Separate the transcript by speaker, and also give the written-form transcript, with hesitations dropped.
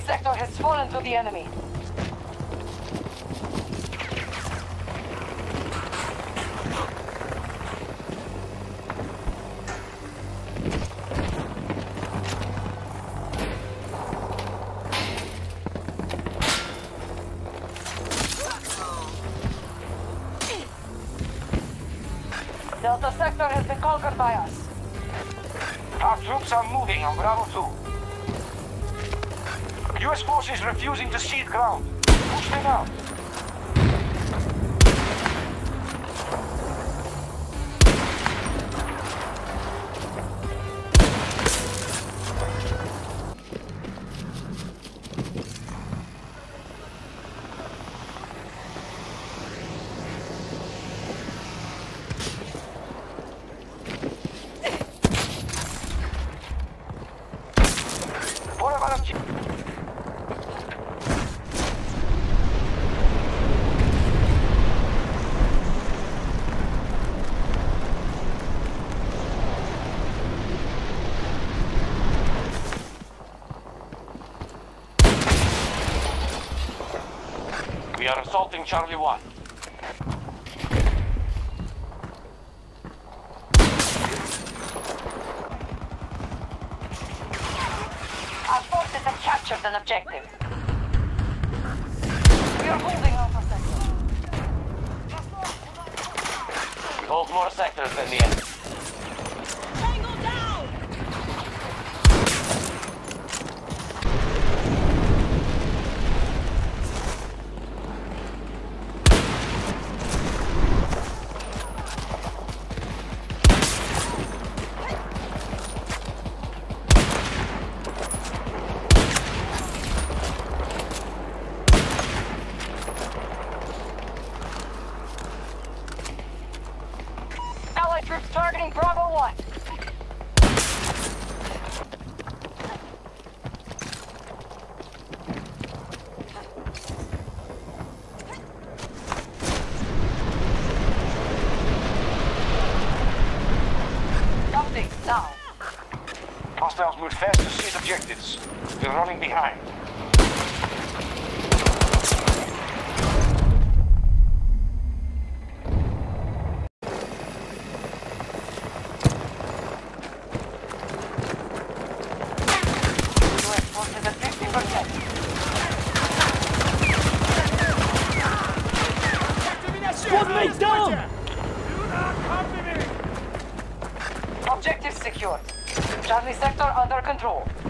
Speaker 1: sector has fallen to the enemy. Delta sector has been conquered by us.
Speaker 2: Our troops are moving on Bravo 2. US forces refusing to cede ground. Push them out. We are assaulting Charlie 1.
Speaker 1: Our forces have captured an objective. We are holding Alpha sector.
Speaker 2: We hold more sectors than the enemy.
Speaker 1: Tango down! Allied troops targeting Bravo 1. Update now.
Speaker 2: Hostiles move fast to seize objectives. We're running behind.
Speaker 1: US forces at 50%.
Speaker 3: Squad mates down!
Speaker 1: Objective secured. Charlie sector under control.